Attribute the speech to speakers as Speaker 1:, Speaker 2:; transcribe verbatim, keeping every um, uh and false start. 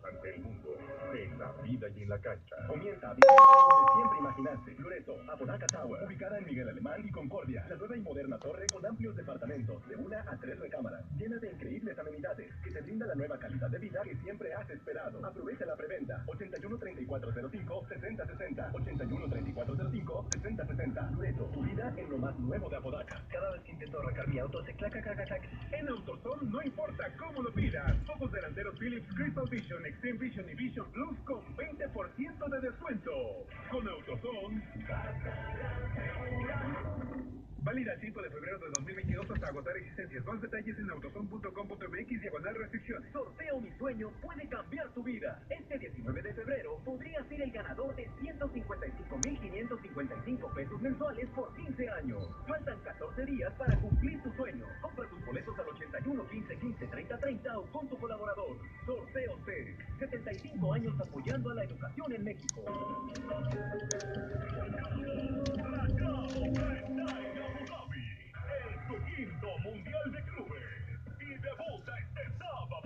Speaker 1: ante el mundo, en la vida y en la cancha. Comienza a vivir donde siempre imaginaste. Loreto, Apodaca Tower, ubicada en Miguel Alemán y Concordia. La nueva y moderna torre con amplios departamentos de una a tres recámaras, llena de increíbles amenidades que te brinda la nueva calidad de vida que siempre has esperado. Aprovecha la preventa. ochenta y uno, treinta y cuatro cero cinco, sesenta sesenta. ochenta y uno, treinta y cuatro cero cinco, sesenta sesenta. Loreto, tu vida en lo más nuevo de Apodaca. Cada vez que intento arrancar mi auto se claca, claca, claca.
Speaker 2: En AutoZone no importa cómo lo pidas. Focos delanteros Philips Crystal Vision, Extreme Vision y Vision Plus con veinte por ciento de descuento. Con AutoZone. Válida el cinco de febrero de dos mil veintidós hasta agotar existencias. Más detalles en autozone punto com punto m x diagonal restricciones.
Speaker 3: Sorteo Mi Sueño puede cambiar tu vida. Este diecinueve de febrero podría ser el ganador de ciento cincuenta y cinco mil quinientos cincuenta y cinco pesos mensuales por quince años. Faltan catorce días para cumplir tu sueño. Compra tus boletos al ochenta y uno, quince, quince, treinta, treinta o con tu colaborador. Sorteo C E C. setenta y cinco años apoyando a la educación en México.
Speaker 2: En su quinto Mundial de Clubes y debuta este sábado.